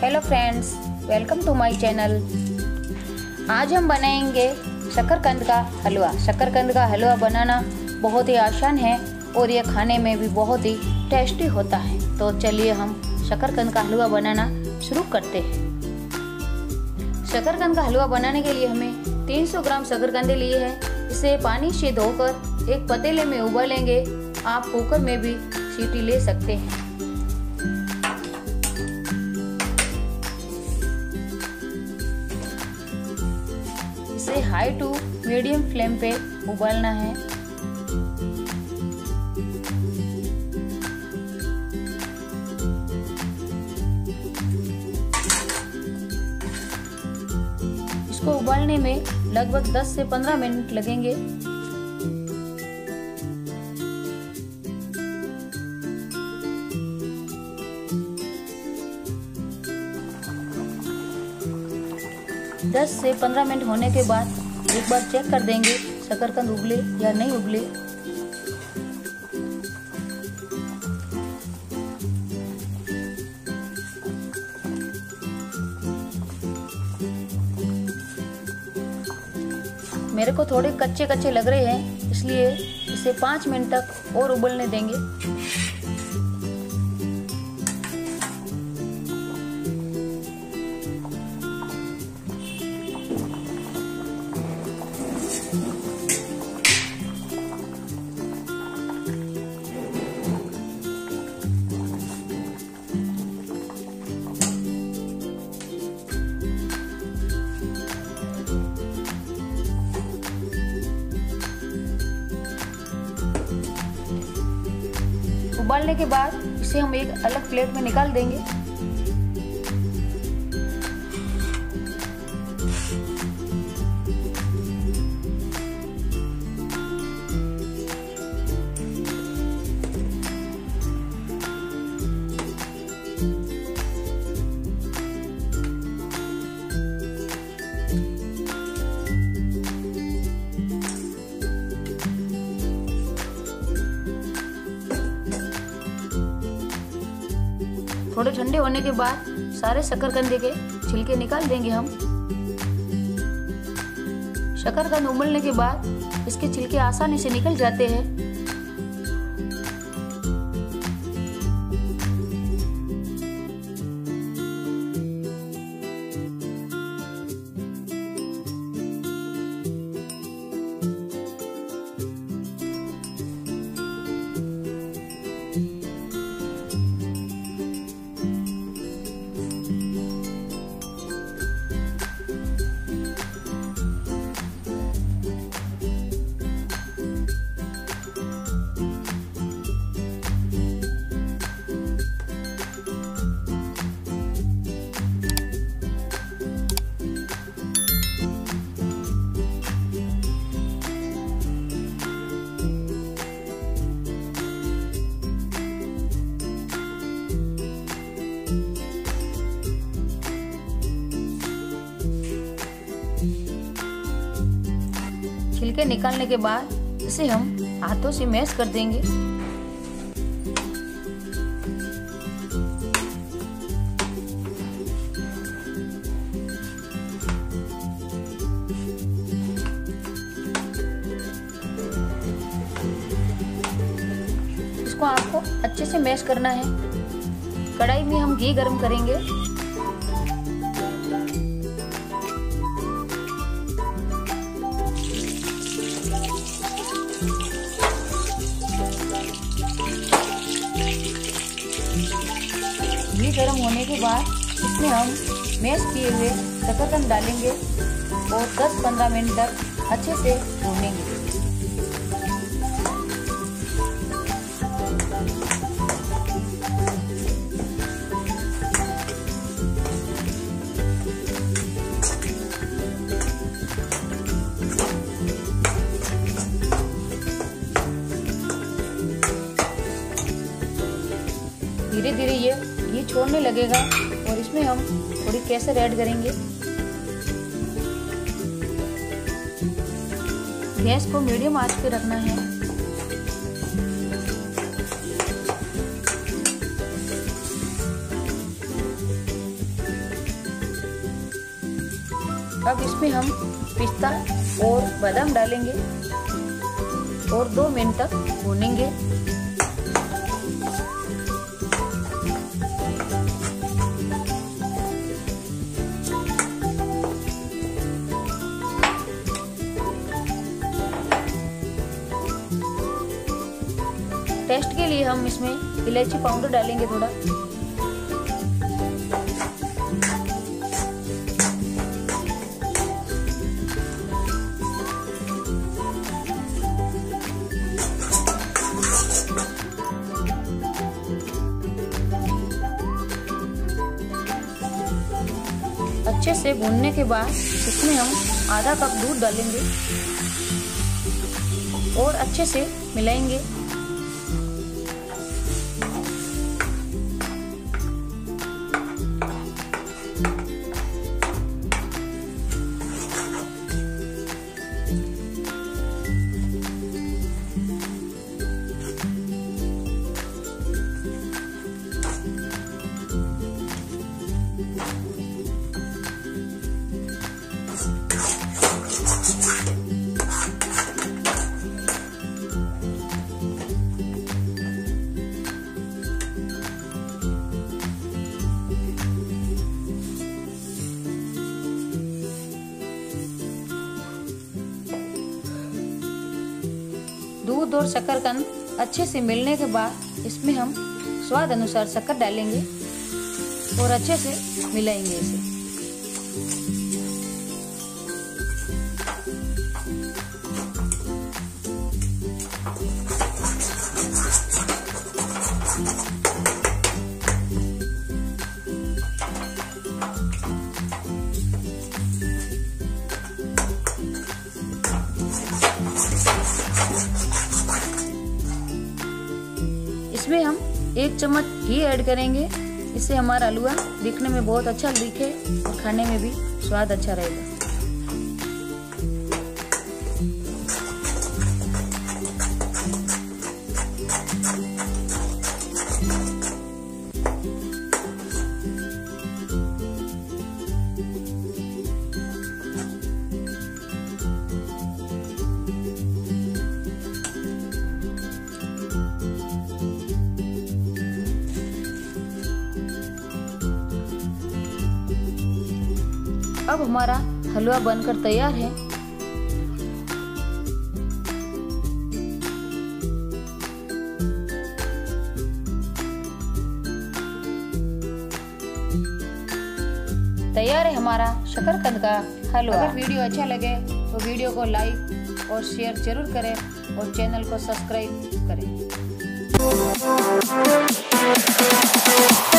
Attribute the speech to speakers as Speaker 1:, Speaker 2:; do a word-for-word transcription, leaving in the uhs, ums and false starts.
Speaker 1: Hello friends, welcome to my channel. आज हम बनाएंगे शकरकंद का हलवा। शकरकंद का हलवा बनाना बहुत ही आसान है और ये खाने में भी बहुत ही टेस्टी होता है। तो चलिए हम शकरकंद का हलवा बनाना शुरू करते हैं। शकरकंद का हलवा बनाने के लिए हमें तीन सौ ग्राम शकरकंद लिए हैं। इसे पानी से धोकर एक पतीले में उबालेंगे। आप कुकर में भी सीटी ले सकते हैं। इसे हाई टू मीडियम फ्लेम पे उबालना है। इसको उबालने में लगभग दस से पंद्रह मिनट लगेंगे। दस से पंद्रह मिनट होने के बाद एक बार चेक कर देंगे शकरकंद उबले या नहीं उबले। मेरे को थोड़े कच्चे कच्चे लग रहे हैं, इसलिए इसे पाँच मिनट तक और उबलने देंगे। उबालने के बाद इसे हम एक अलग प्लेट में निकाल देंगे। थोड़े ठंडे होने के बाद सारे शकरकंद के छिलके निकाल देंगे हम। शकरकंद उबलने के बाद इसके छिलके आसानी से निकल जाते हैं। छिलके निकालने के बाद इसे हम हाथों से मैश कर देंगे। इसको आपको अच्छे से मैश करना है। कढ़ाई में हम घी गरम करेंगे। घी गर्म होने के बाद इसमें हम मैश किए हुए शकरकंद डालेंगे और दस पंद्रह मिनट तक अच्छे से भूनेंगे। धीरे धीरे ये घी छोड़ने लगेगा और इसमें हम थोड़ी केसर ऐड करेंगे। गैस को मीडियम आंच पे रखना है। अब इसमें हम पिस्ता और बादाम डालेंगे और दो मिनट तक भूनेंगे। टेस्ट के लिए हम इसमें इलायची पाउडर डालेंगे थोड़ा। अच्छे से भूनने के बाद इसमें हम आधा कप दूध डालेंगे और अच्छे से मिलाएंगे। दूध और शकरकंद अच्छे से मिलने के बाद इसमें हम स्वाद अनुसार शक्कर डालेंगे और अच्छे से मिलाएंगे इसे। इसमें हम एक चम्मच घी ऐड करेंगे, इससे हमारा हलवा दिखने में बहुत अच्छा दिखे और खाने में भी स्वाद अच्छा रहेगा। अब हमारा हलवा बनकर तैयार है। तैयार है हमारा शकरकंद का हलवा। अगर वीडियो अच्छा लगे तो वीडियो को लाइक और शेयर जरूर करें और चैनल को सब्सक्राइब करें।